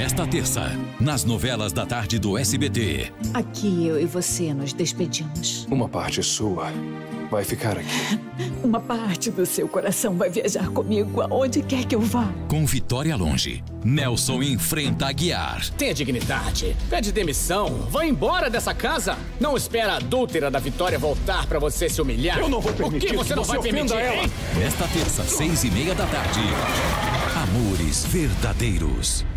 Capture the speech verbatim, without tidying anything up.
Nesta terça, nas novelas da tarde do S B T. Aqui eu e você nos despedimos. Uma parte sua vai ficar aqui. Uma parte do seu coração vai viajar comigo aonde quer que eu vá. Com Vitória longe, Nelson enfrenta Aguiar. Tenha dignidade. Pede demissão. Vai embora dessa casa. Não espera a adúltera da Vitória voltar pra você se humilhar. Eu não vou permitir. O que você que não você vai permitir, ela. hein? Nesta terça, seis e meia da tarde. Amores verdadeiros.